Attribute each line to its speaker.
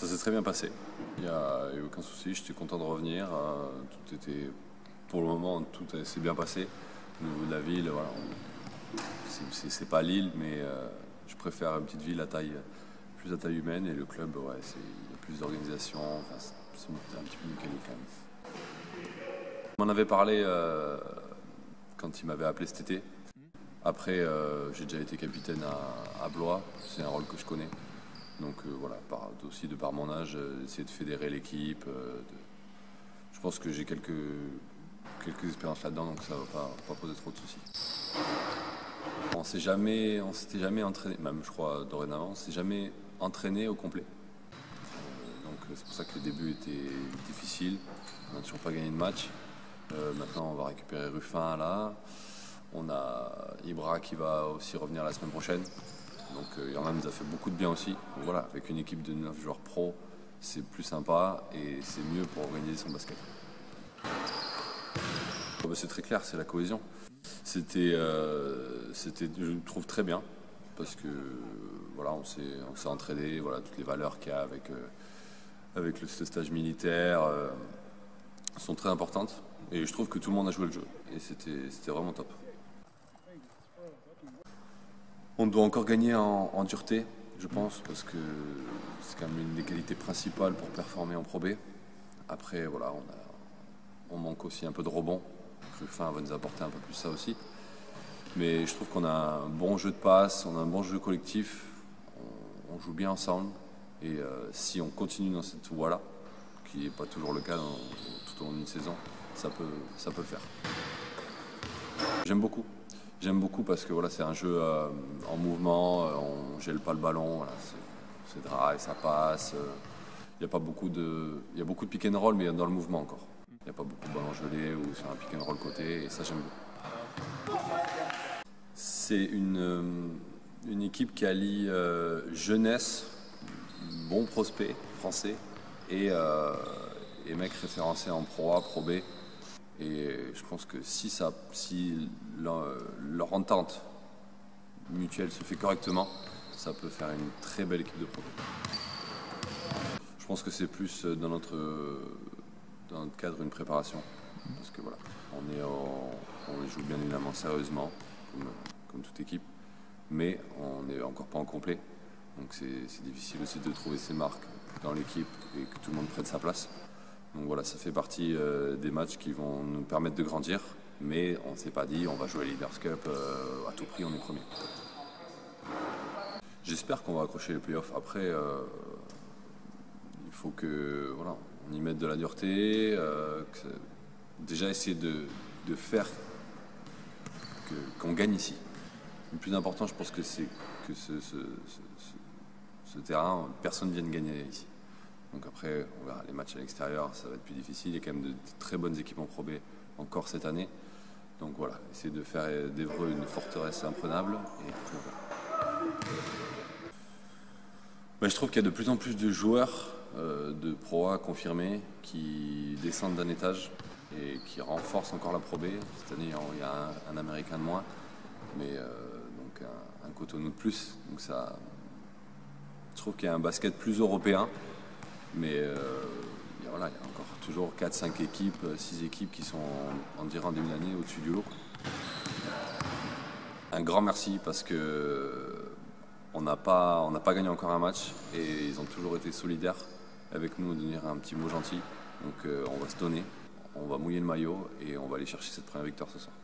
Speaker 1: Ça s'est très bien passé. Il n'y a eu aucun souci, j'étais content de revenir. Tout était, pour le moment, tout s'est bien passé. Au niveau de la ville, voilà, c'est pas Lille, mais je préfère une petite ville plus à taille humaine. Et le club, ouais, il y a plus d'organisation. Enfin, c'est un petit peu mieux qu'à Lille quand même. On m'en avait parlé quand il m'avait appelé cet été. Après, j'ai déjà été capitaine à Blois. C'est un rôle que je connais. Donc voilà, aussi de par mon âge, essayer de fédérer l'équipe. Je pense que j'ai quelques expériences là-dedans, donc ça ne va pas poser trop de soucis. On s'était jamais entraîné, même je crois dorénavant, on s'est jamais entraîné au complet. Donc c'est pour ça que le début était difficile. On n'a toujours pas gagné de match. Maintenant, on va récupérer Ruffin là. On a Ibra qui va aussi revenir la semaine prochaine. Donc Irlande nous a fait beaucoup de bien aussi. Donc, voilà, avec une équipe de 9 joueurs pro, c'est plus sympa et c'est mieux pour organiser son basket. C'est très clair, c'est la cohésion. C'était, je le trouve très bien parce que voilà, on s'est entraîné, voilà, toutes les valeurs qu'il y a avec ce stage militaire sont très importantes et je trouve que tout le monde a joué le jeu et c'était vraiment top. On doit encore gagner en dureté, je pense, parce que c'est quand même une des qualités principales pour performer en Pro B. Après, voilà, on manque aussi un peu de rebond. Ruffin va nous apporter un peu plus ça aussi. Mais je trouve qu'on a un bon jeu de passe, on a un bon jeu collectif, on joue bien ensemble. Et si on continue dans cette voie-là, qui n'est pas toujours le cas tout au long d'une saison, ça peut faire. J'aime beaucoup. J'aime beaucoup parce que voilà, c'est un jeu en mouvement, on gèle pas le ballon, voilà, c'est drive, ça passe. Il y a beaucoup de pick and roll, mais dans le mouvement encore. Il n'y a pas beaucoup de ballons gelés ou sur un pick and roll côté, et ça j'aime beaucoup. C'est une équipe qui allie jeunesse, bons prospects français et mecs référencés en Pro A, Pro B. Et je pense que si leur entente mutuelle se fait correctement, ça peut faire une très belle équipe de Pro B. Je pense que c'est plus dans notre cadre une préparation. Parce que voilà, on joue bien évidemment sérieusement, comme toute équipe, mais on n'est encore pas en complet. Donc c'est difficile aussi de trouver ses marques dans l'équipe et que tout le monde prenne sa place. Donc voilà, ça fait partie des matchs qui vont nous permettre de grandir, mais on ne s'est pas dit on va jouer Leaders Cup à tout prix, on est premier. J'espère qu'on va accrocher les playoffs. Après, il faut que voilà, on y mette de la dureté, déjà essayer de faire qu'on gagne ici. Le plus important, je pense que c'est que ce terrain, personne ne vienne gagner ici. Donc après, on verra les matchs à l'extérieur, ça va être plus difficile. Il y a quand même de très bonnes équipes en Pro B encore cette année. Donc voilà, essayer de faire d'Evreux une forteresse imprenable. Et après, voilà. Mais je trouve qu'il y a de plus en plus de joueurs de Pro A confirmés qui descendent d'un étage et qui renforcent encore la Pro B. Cette année, il y a un Américain de moins, mais donc un Cotonou de plus. Donc ça, je trouve qu'il y a un basket plus européen. Mais voilà, il y a encore toujours 4-5 équipes, 6 équipes qui sont, on dirait en début d'année, au-dessus du lot. Un grand merci parce que on n'a pas gagné encore un match et ils ont toujours été solidaires avec nous, de dire un petit mot gentil. Donc on va se donner, on va mouiller le maillot et on va aller chercher cette première victoire ce soir.